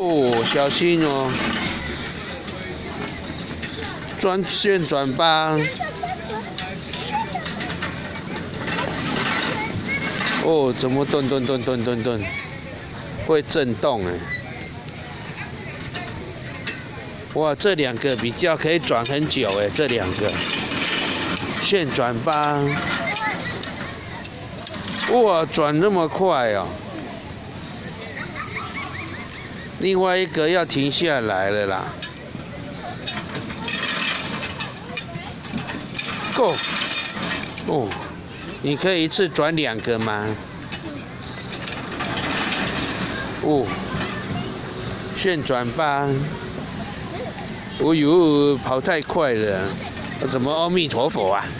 哦，小心哦！旋转吧。哦，怎么顿，会震动哎！哇，这两个比较可以转很久哎，这两个旋转吧。哇，转那么快哦！另外一个要停下来了啦。Go！ 哦，你可以一次转2个吗？哦，旋转吧。哦呦，跑太快了！怎么阿弥陀佛啊？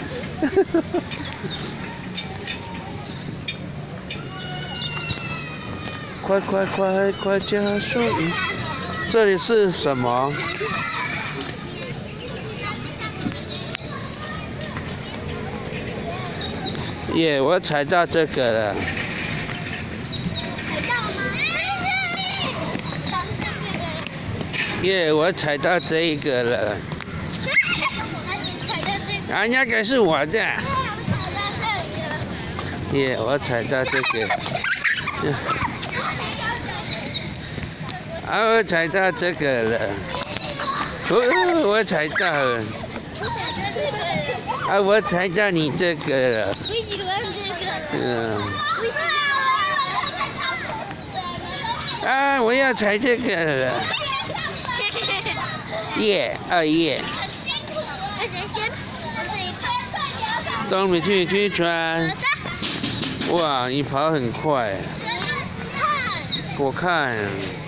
快加速！这里是什么？耶，我踩到这个了。耶，我踩到这一个了。啊，那个是我的。耶，我踩到这个。啊，我踩到这个了。我踩到了。啊，我踩到你这个了。我喜欢这个。啊，我要踩这个了。耶，耶。当你去穿。哇，你跑很快。我看。